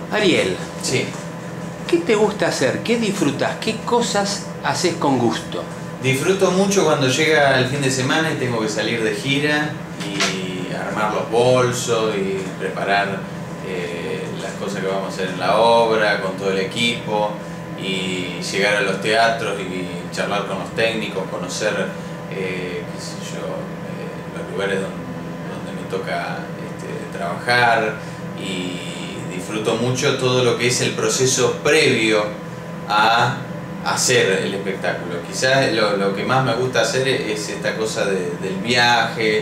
Ariel, Sí. ¿qué te gusta hacer? ¿Qué disfrutas? ¿Qué cosas haces con gusto? Disfruto mucho cuando llega el fin de semana y tengo que salir de gira y armar los bolsos y preparar las cosas que vamos a hacer en la obra con todo el equipo y llegar a los teatros y charlar con los técnicos, conocer qué sé yo, los lugares donde me toca trabajar, y disfruto mucho todo lo que es el proceso previo a hacer el espectáculo. Quizás lo que más me gusta hacer es esta cosa del viaje,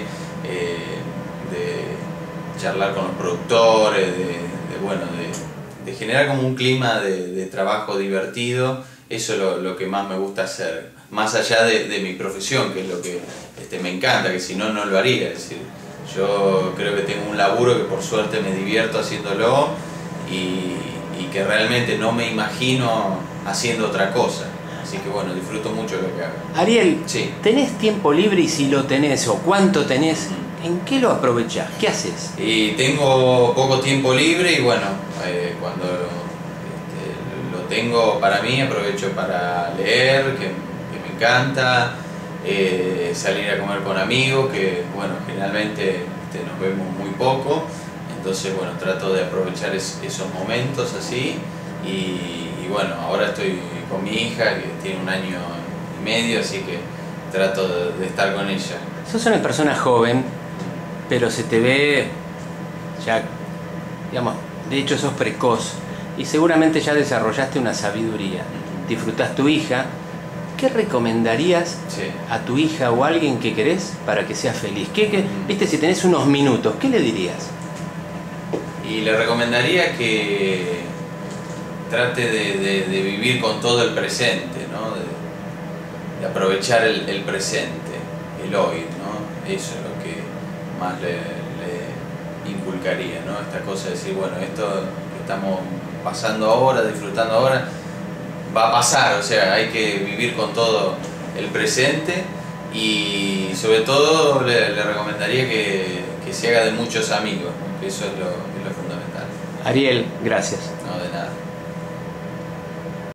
de charlar con los productores, de generar como un clima de trabajo divertido. Eso es lo que más me gusta hacer, más allá de mi profesión, que es lo que me encanta, que si no, no lo haría. Es decir, yo creo que tengo un laburo que por suerte me divierto haciéndolo y que realmente no me imagino haciendo otra cosa. Así que bueno, disfruto mucho lo que hago. Ariel, Sí. ¿tenés tiempo libre? Y si lo tenés o cuánto tenés, ¿en qué lo aprovechás? ¿Qué haces? Y tengo poco tiempo libre y bueno, cuando lo tengo para mí aprovecho para leer, que me encanta, salir a comer con amigos, que bueno, generalmente nos vemos muy poco, entonces bueno, trato de aprovechar esos momentos así y bueno, ahora estoy con mi hija que tiene 1 año y medio, así que trato de estar con ella. Sos una persona joven, pero se te ve ya, digamos, de hecho sos precoz y seguramente ya desarrollaste una sabiduría. Disfrutás tu hija. ¿Qué recomendarías Sí. a tu hija o a alguien que querés para que sea feliz? Viste, si tenés unos minutos, ¿qué le dirías? Y le recomendaría que trate de vivir con todo el presente, ¿no? De aprovechar el presente, el hoy, ¿no? Eso es lo que más le inculcaría, ¿no? Esta cosa de decir, bueno, esto que estamos pasando ahora, disfrutando ahora, va a pasar, o sea, hay que vivir con todo el presente y sobre todo le recomendaría que se haga de muchos amigos, ¿no? Que eso es lo fundamental. Ariel, gracias. No, de nada.